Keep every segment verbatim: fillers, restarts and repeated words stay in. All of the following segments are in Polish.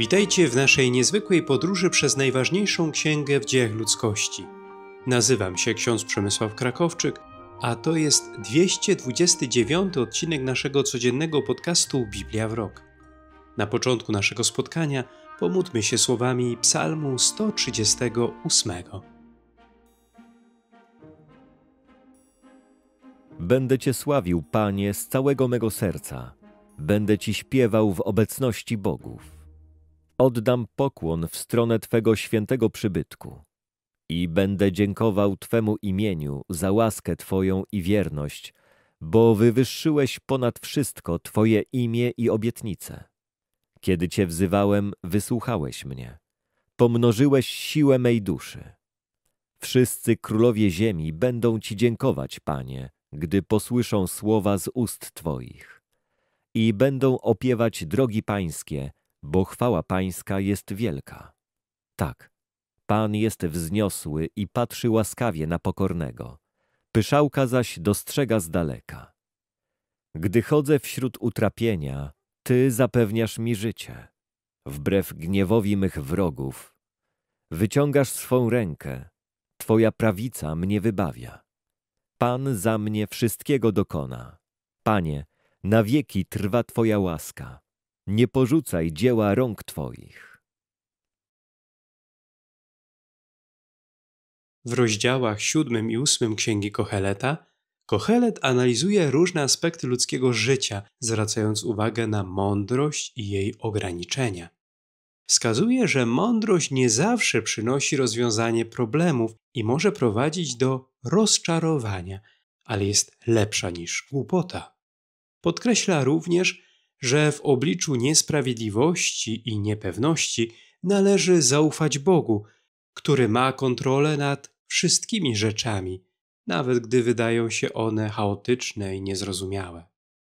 Witajcie w naszej niezwykłej podróży przez najważniejszą księgę w dziejach ludzkości. Nazywam się ksiądz Przemysław Krakowczyk, a to jest dwieście dwudziesty dziewiąty odcinek naszego codziennego podcastu Biblia w rok. Na początku naszego spotkania pomódlmy się słowami Psalmu sto trzydziestego ósmego. Będę Cię sławił, Panie, z całego mego serca. Będę Ci śpiewał w obecności bogów. Oddam pokłon w stronę Twego świętego przybytku i będę dziękował Twemu imieniu za łaskę Twoją i wierność, bo wywyższyłeś ponad wszystko Twoje imię i obietnice. Kiedy Cię wzywałem, wysłuchałeś mnie. Pomnożyłeś siłę mej duszy. Wszyscy królowie ziemi będą Ci dziękować, Panie, gdy posłyszą słowa z ust Twoich. I będą opiewać drogi Pańskie, bo chwała Pańska jest wielka. Tak, Pan jest wzniosły i patrzy łaskawie na pokornego. Pyszałka zaś dostrzega z daleka. Gdy chodzę wśród utrapienia, Ty zapewniasz mi życie. Wbrew gniewowi mych wrogów, wyciągasz swą rękę, Twoja prawica mnie wybawia. Pan za mnie wszystkiego dokona. Panie, na wieki trwa Twoja łaska. Nie porzucaj dzieła rąk Twoich. W rozdziałach siódmym i ósmym Księgi Koheleta Kohelet analizuje różne aspekty ludzkiego życia, zwracając uwagę na mądrość i jej ograniczenia. Wskazuje, że mądrość nie zawsze przynosi rozwiązanie problemów i może prowadzić do rozczarowania, ale jest lepsza niż głupota. Podkreśla również, że w obliczu niesprawiedliwości i niepewności należy zaufać Bogu, który ma kontrolę nad wszystkimi rzeczami, nawet gdy wydają się one chaotyczne i niezrozumiałe.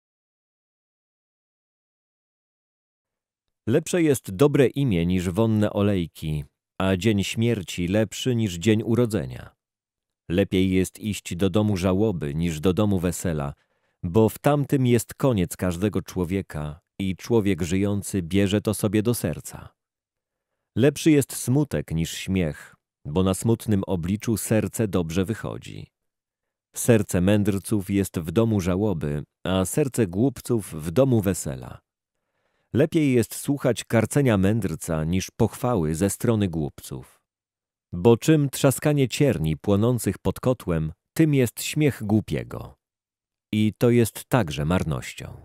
Lepsze jest dobre imię niż wonne olejki, a dzień śmierci lepszy niż dzień urodzenia. Lepiej jest iść do domu żałoby niż do domu wesela, bo w tamtym jest koniec każdego człowieka i człowiek żyjący bierze to sobie do serca. Lepszy jest smutek niż śmiech, bo na smutnym obliczu serce dobrze wychodzi. Serce mędrców jest w domu żałoby, a serce głupców w domu wesela. Lepiej jest słuchać karcenia mędrca niż pochwały ze strony głupców. Bo czym trzaskanie cierni płonących pod kotłem, tym jest śmiech głupiego. I to jest także marnością.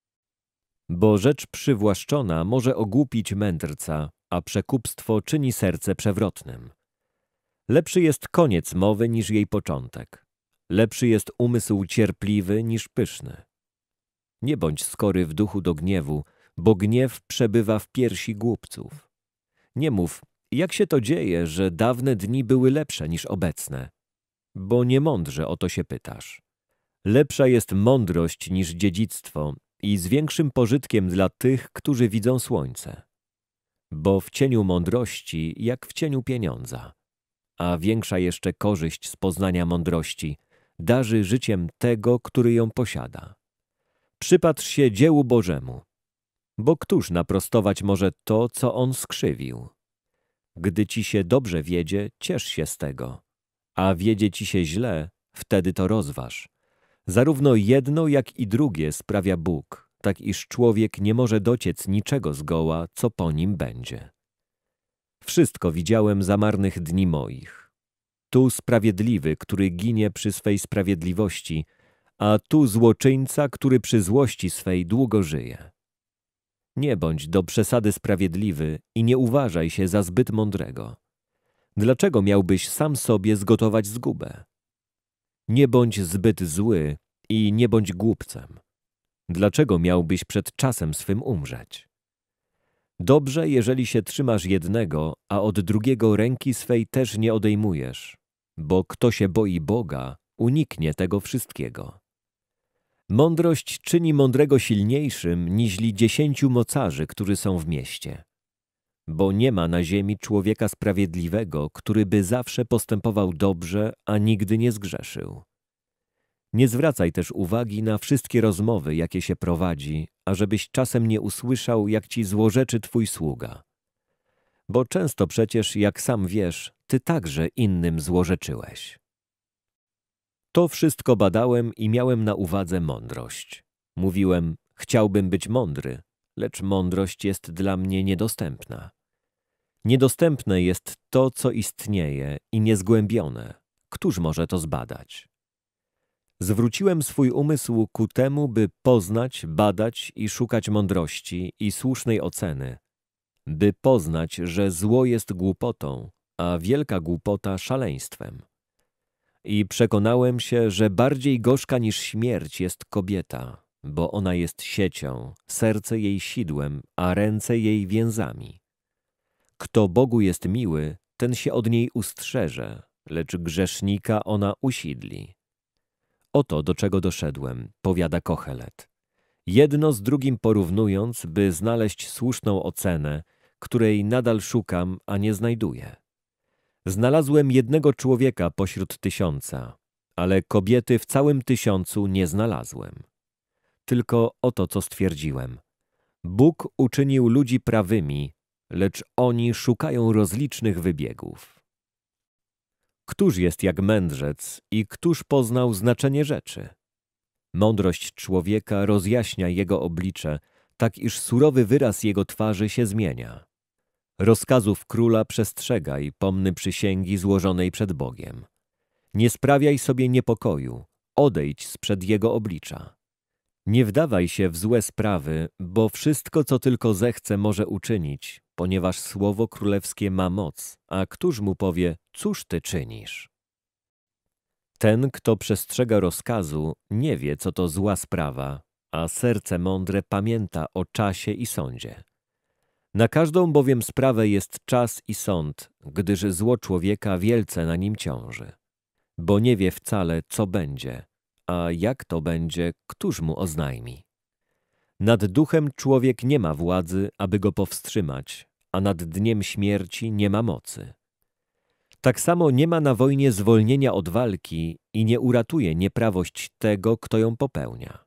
Bo rzecz przywłaszczona może ogłupić mędrca, a przekupstwo czyni serce przewrotnym. Lepszy jest koniec mowy niż jej początek. Lepszy jest umysł cierpliwy niż pyszny. Nie bądź skory w duchu do gniewu, bo gniew przebywa w piersi głupców. Nie mów, jak się to dzieje, że dawne dni były lepsze niż obecne, bo niemądrze o to się pytasz. Lepsza jest mądrość niż dziedzictwo i z większym pożytkiem dla tych, którzy widzą słońce. Bo w cieniu mądrości jak w cieniu pieniądza, a większa jeszcze korzyść z poznania mądrości darzy życiem tego, który ją posiada. Przypatrz się dziełu Bożemu, bo któż naprostować może to, co on skrzywił? Gdy ci się dobrze wiedzie, ciesz się z tego, a wiedzie ci się źle, wtedy to rozważ. Zarówno jedno, jak i drugie sprawia Bóg, tak iż człowiek nie może dociec niczego zgoła, co po nim będzie. Wszystko widziałem za marnych dni moich. Tu sprawiedliwy, który ginie przy swej sprawiedliwości, a tu złoczyńca, który przy złości swej długo żyje. Nie bądź do przesady sprawiedliwy i nie uważaj się za zbyt mądrego. Dlaczego miałbyś sam sobie zgotować zgubę? Nie bądź zbyt zły i nie bądź głupcem. Dlaczego miałbyś przed czasem swym umrzeć? Dobrze, jeżeli się trzymasz jednego, a od drugiego ręki swej też nie odejmujesz, bo kto się boi Boga, uniknie tego wszystkiego. Mądrość czyni mądrego silniejszym niźli dziesięciu mocarzy, którzy są w mieście. Bo nie ma na ziemi człowieka sprawiedliwego, który by zawsze postępował dobrze, a nigdy nie zgrzeszył. Nie zwracaj też uwagi na wszystkie rozmowy, jakie się prowadzi, ażebyś czasem nie usłyszał, jak ci złorzeczy twój sługa. bo często przecież, jak sam wiesz, ty także innym złorzeczyłeś. To wszystko badałem i miałem na uwadze mądrość. Mówiłem, chciałbym być mądry, lecz mądrość jest dla mnie niedostępna. Niedostępne jest to, co istnieje i niezgłębione. Któż może to zbadać? Zwróciłem swój umysł ku temu, by poznać, badać i szukać mądrości i słusznej oceny, by poznać, że zło jest głupotą, a wielka głupota szaleństwem. I przekonałem się, że bardziej gorzka niż śmierć jest kobieta, bo ona jest siecią, serce jej sidłem, a ręce jej więzami. Kto Bogu jest miły, ten się od niej ustrzeże, lecz grzesznika ona usidli. Oto do czego doszedłem, powiada Kohelet. Jedno z drugim porównując, by znaleźć słuszną ocenę, której nadal szukam, a nie znajduję. Znalazłem jednego człowieka pośród tysiąca, ale kobiety w całym tysiącu nie znalazłem. Tylko oto co stwierdziłem. Bóg uczynił ludzi prawymi, lecz oni szukają rozlicznych wybiegów. Któż jest jak mędrzec i któż poznał znaczenie rzeczy? Mądrość człowieka rozjaśnia jego oblicze, tak iż surowy wyraz jego twarzy się zmienia. Rozkazów króla przestrzegaj, pomny przysięgi złożonej przed Bogiem. Nie sprawiaj sobie niepokoju, odejdź sprzed jego oblicza. Nie wdawaj się w złe sprawy, bo wszystko, co tylko zechce, może uczynić, ponieważ słowo królewskie ma moc, a któż mu powie, cóż ty czynisz? Ten, kto przestrzega rozkazu, nie wie, co to zła sprawa, a serce mądre pamięta o czasie i sądzie. Na każdą bowiem sprawę jest czas i sąd, gdyż zło człowieka wielce na nim ciąży. Bo nie wie wcale, co będzie, a jak to będzie, któż mu oznajmi? Nad duchem człowiek nie ma władzy, aby go powstrzymać, a nad dniem śmierci nie ma mocy. Tak samo nie ma na wojnie zwolnienia od walki i nie uratuje nieprawość tego, kto ją popełnia.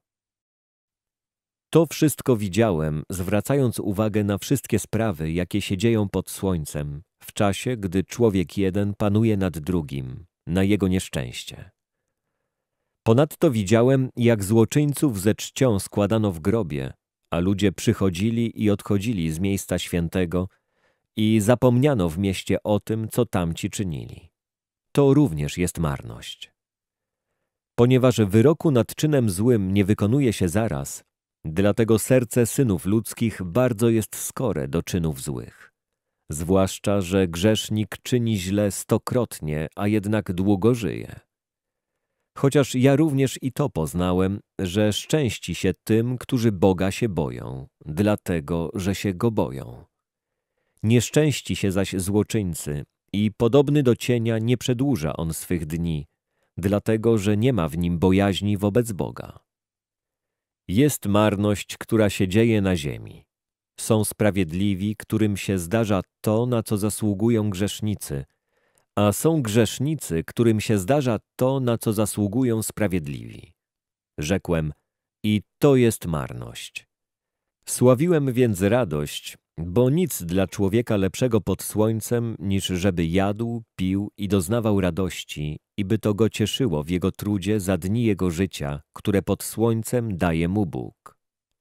To wszystko widziałem, zwracając uwagę na wszystkie sprawy, jakie się dzieją pod słońcem, w czasie, gdy człowiek jeden panuje nad drugim, na jego nieszczęście. Ponadto widziałem, jak złoczyńców ze czcią składano w grobie, a ludzie przychodzili i odchodzili z miejsca świętego i zapomniano w mieście o tym, co tamci czynili. To również jest marność. Ponieważ wyroku nad czynem złym nie wykonuje się zaraz, dlatego serce synów ludzkich bardzo jest skore do czynów złych. Zwłaszcza, że grzesznik czyni źle stokrotnie, a jednak długo żyje. Chociaż ja również i to poznałem, że szczęści się tym, którzy Boga się boją, dlatego, że się Go boją. Nieszczęści się zaś złoczyńcy i podobny do cienia nie przedłuża on swych dni, dlatego, że nie ma w nim bojaźni wobec Boga. Jest marność, która się dzieje na ziemi. Są sprawiedliwi, którym się zdarza to, na co zasługują grzesznicy, a są grzesznicy, którym się zdarza to, na co zasługują sprawiedliwi. Rzekłem, i to jest marność. Sławiłem więc radość, bo nic dla człowieka lepszego pod słońcem, niż żeby jadł, pił i doznawał radości, i by to go cieszyło w jego trudzie za dni jego życia, które pod słońcem daje mu Bóg.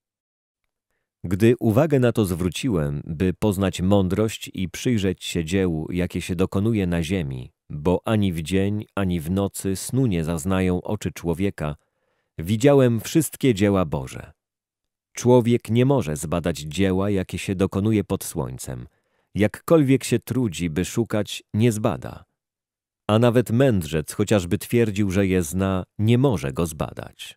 Gdy uwagę na to zwróciłem, by poznać mądrość i przyjrzeć się dziełu, jakie się dokonuje na ziemi, bo ani w dzień, ani w nocy snu nie zaznają oczy człowieka, widziałem wszystkie dzieła Boże. Człowiek nie może zbadać dzieła, jakie się dokonuje pod słońcem. Jakkolwiek się trudzi, by szukać, nie zbada. A nawet mędrzec, chociażby twierdził, że je zna, nie może go zbadać.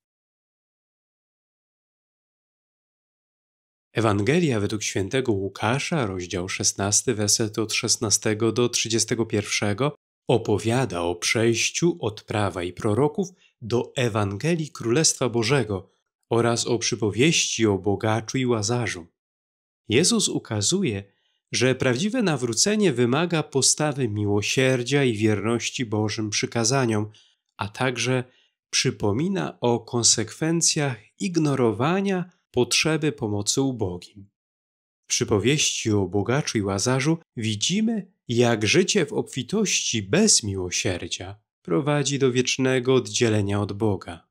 Ewangelia według świętego Łukasza, rozdział szesnasty, werset od szesnastego do trzydziestego pierwszego, opowiada o przejściu od prawa i proroków do Ewangelii Królestwa Bożego oraz o przypowieści o bogaczu i Łazarzu. Jezus ukazuje, że prawdziwe nawrócenie wymaga postawy miłosierdzia i wierności Bożym przykazaniom, a także przypomina o konsekwencjach ignorowania potrzeby pomocy ubogim. W przypowieści o bogaczu i Łazarzu widzimy, jak życie w obfitości bez miłosierdzia prowadzi do wiecznego oddzielenia od Boga.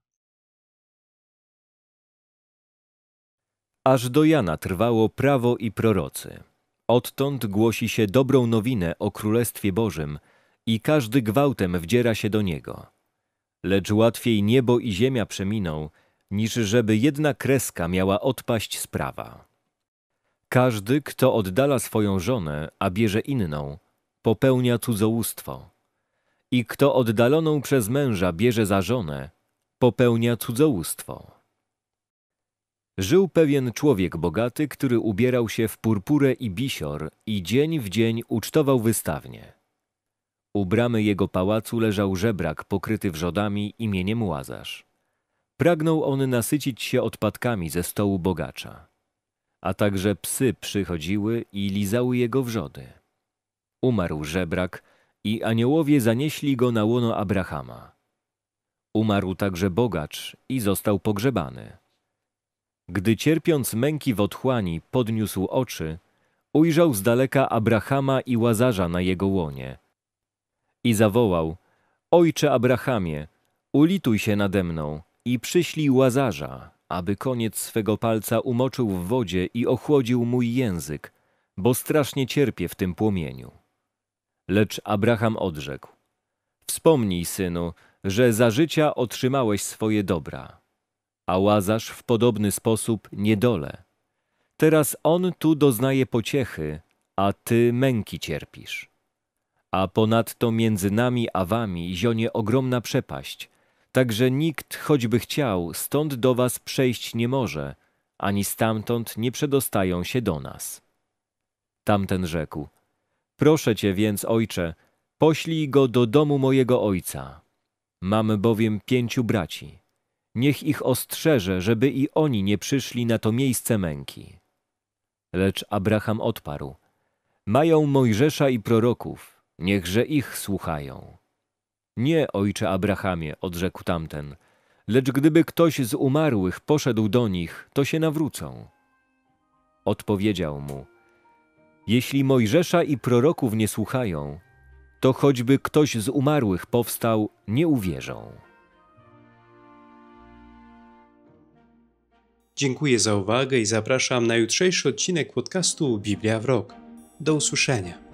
Aż do Jana trwało prawo i prorocy. Odtąd głosi się dobrą nowinę o Królestwie Bożym i każdy gwałtem wdziera się do niego. Lecz łatwiej niebo i ziemia przeminą, niż żeby jedna kreska miała odpaść z prawa. Każdy, kto oddala swoją żonę, a bierze inną, popełnia cudzołóstwo. I kto oddaloną przez męża bierze za żonę, popełnia cudzołóstwo. Żył pewien człowiek bogaty, który ubierał się w purpurę i bisior i dzień w dzień ucztował wystawnie. U bramy jego pałacu leżał żebrak pokryty wrzodami imieniem Łazarz. Pragnął on nasycić się odpadkami ze stołu bogacza. A także psy przychodziły i lizały jego wrzody. Umarł żebrak i aniołowie zanieśli go na łono Abrahama. Umarł także bogacz i został pogrzebany. Gdy cierpiąc męki w otchłani podniósł oczy, ujrzał z daleka Abrahama i Łazarza na jego łonie. I zawołał: Ojcze Abrahamie, ulituj się nade mną i przyślij Łazarza, aby koniec swego palca umoczył w wodzie i ochłodził mój język, bo strasznie cierpię w tym płomieniu. Lecz Abraham odrzekł: Wspomnij, synu, że za życia otrzymałeś swoje dobra, a Łazarz w podobny sposób niedolę. Teraz on tu doznaje pociechy, a ty męki cierpisz. A ponadto między nami a wami zionie ogromna przepaść, tak że nikt, choćby chciał, stąd do was przejść nie może, ani stamtąd nie przedostają się do nas. Tamten rzekł: Proszę cię więc, ojcze, poślij go do domu mojego ojca. Mamy bowiem pięciu braci. Niech ich ostrzeże, żeby i oni nie przyszli na to miejsce męki. Lecz Abraham odparł: Mają Mojżesza i proroków, niechże ich słuchają. Nie, ojcze Abrahamie, odrzekł tamten, lecz gdyby ktoś z umarłych poszedł do nich, to się nawrócą. Odpowiedział mu: Jeśli Mojżesza i proroków nie słuchają, to choćby ktoś z umarłych powstał, nie uwierzą. Dziękuję za uwagę i zapraszam na jutrzejszy odcinek podcastu Biblia w rok. Do usłyszenia.